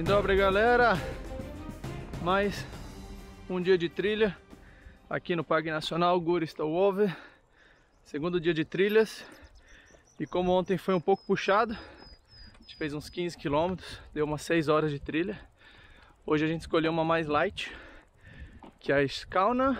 Dobra, galera, mais um dia de trilha aqui no Parque Nacional Guristauover, segundo dia de trilhas. E como ontem foi um pouco puxado, a gente fez uns 15 km, deu umas 6 horas de trilha. Hoje a gente escolheu uma mais light, que é a Skauna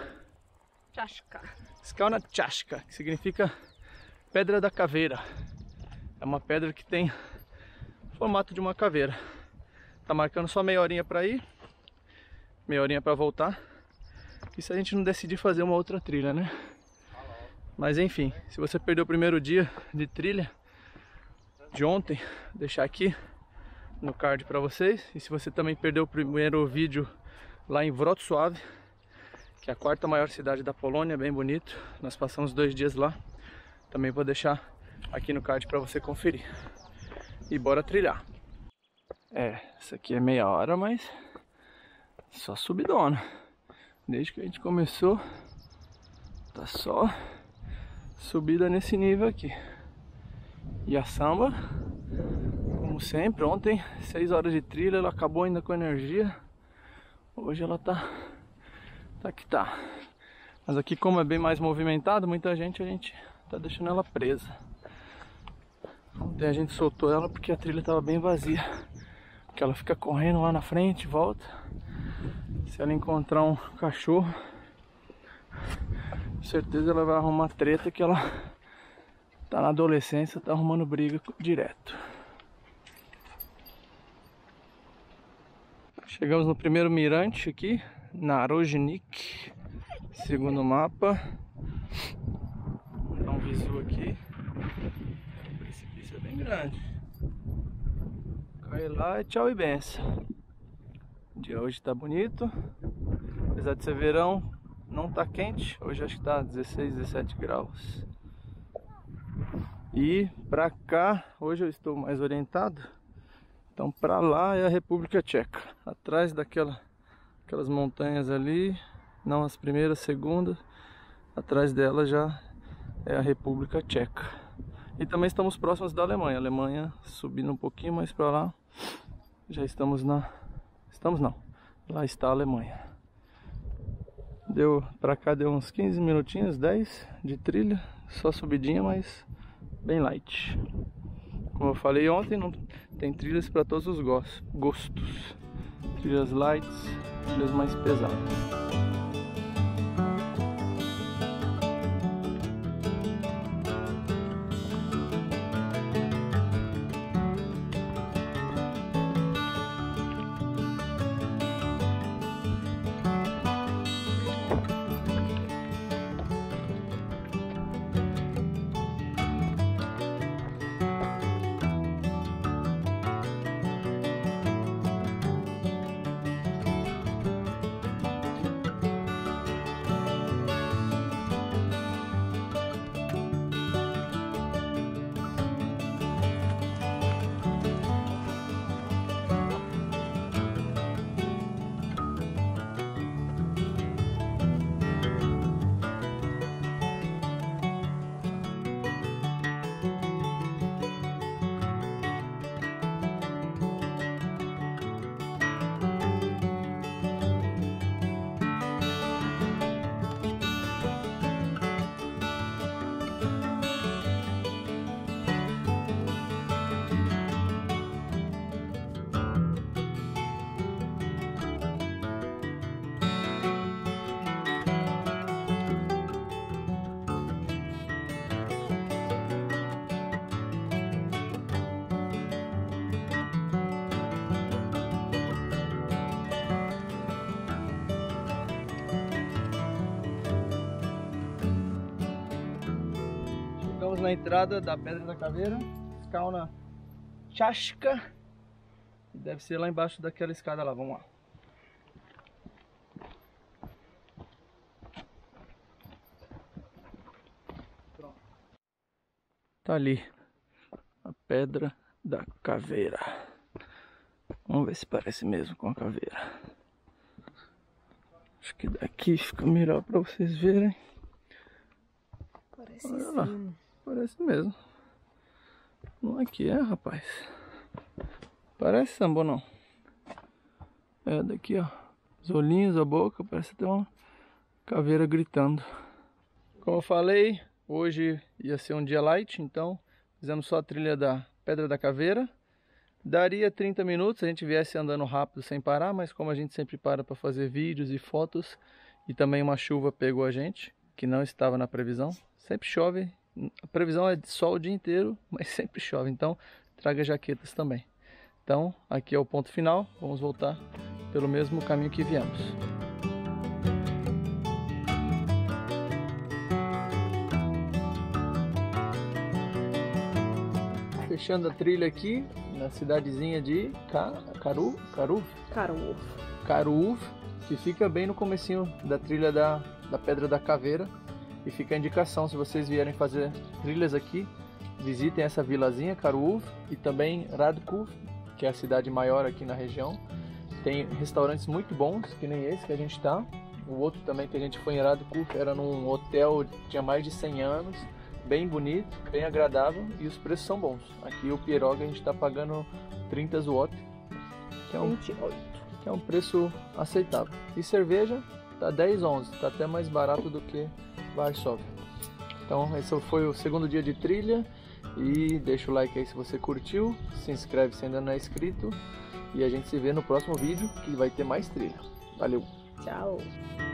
Chashka, que significa Pedra da Caveira. É uma pedra que tem o formato de uma caveira. Tá marcando só meia horinha pra ir, meia horinha pra voltar. E se a gente não decidir fazer uma outra trilha, né? Mas enfim, se você perdeu o primeiro dia de trilha de ontem, vou deixar aqui no card pra vocês. E se você também perdeu o primeiro vídeo lá em Wrocław, que é a quarta maior cidade da Polônia, bem bonito. Nós passamos 2 dias lá. Também vou deixar aqui no card pra você conferir. E bora trilhar. Essa aqui é meia hora, mas só subidona. Desde que a gente começou, tá só subida nesse nível aqui. E a samba, como sempre, ontem 6 horas de trilha, ela acabou ainda com energia. Hoje ela tá que tá. Mas aqui, como é bem mais movimentado, muita gente, a gente tá deixando ela presa. Ontem a gente soltou ela porque a trilha tava bem vazia, porque ela fica correndo lá na frente, volta. Se ela encontrar um cachorro, com certeza ela vai arrumar treta, que ela tá na adolescência, tá arrumando briga direto. Chegamos no primeiro mirante aqui, Narožnik, segundo mapa. Vou dar um visu aqui. O precipício é bem grande. Cai lá e tchau e benção. O dia hoje tá bonito. Apesar de ser verão, não tá quente. Hoje acho que tá 16, 17 graus. E pra cá, hoje eu estou mais orientado. Então pra lá é a República Tcheca. Atrás aquelas montanhas ali, não as primeiras, segundas. Atrás dela já é a República Tcheca. E também estamos próximos da Alemanha. A Alemanha subindo um pouquinho mais pra lá. Já estamos na... Estamos não. Lá está a Alemanha. Pra cá deu uns 15 minutinhos, 10 de trilha. Só subidinha, mas bem light. Como eu falei ontem, não tem trilhas para todos os gostos. Trilhas lights, trilhas mais pesadas. Chegamos na entrada da Pedra da Caveira, Skauna Chashka. Deve ser lá embaixo daquela escada lá, vamos lá. Pronto. Tá ali a Pedra da Caveira. Vamos ver se parece mesmo com a caveira. Acho que daqui fica melhor pra vocês verem. Parece olha lá, sim. Parece mesmo. Não é que é, rapaz. Parece samba ou não? É, daqui ó, os olhinhos, a boca, parece até uma caveira gritando. Como eu falei, hoje ia ser um dia light, então fizemos só a trilha da Pedra da Caveira. Daria 30 minutos se a gente viesse andando rápido sem parar, mas como a gente sempre para fazer vídeos e fotos, e também uma chuva pegou a gente, que não estava na previsão. Sempre chove, a previsão é de sol o dia inteiro, mas sempre chove, então traga jaquetas também. Então aqui é o ponto final, vamos voltar pelo mesmo caminho que viemos. Fechando a trilha aqui na cidadezinha de Caruv, que fica bem no comecinho da trilha da Pedra da Caveira. E fica a indicação, se vocês vierem fazer trilhas aqui, visitem essa vilazinha Caruv e também Radkuv, que é a cidade maior aqui na região. Tem restaurantes muito bons, que nem esse que a gente está. O outro também que a gente foi em Radkuv era num hotel que tinha mais de 100 anos. Bem bonito, bem agradável e os preços são bons. Aqui o pierogi a gente está pagando 30 zloty, que é um preço aceitável. E cerveja tá 10, 11, tá até mais barato do que Varsóvia. Então esse foi o segundo dia de trilha e deixa o like aí se você curtiu, se inscreve se ainda não é inscrito e a gente se vê no próximo vídeo que vai ter mais trilha. Valeu! Tchau!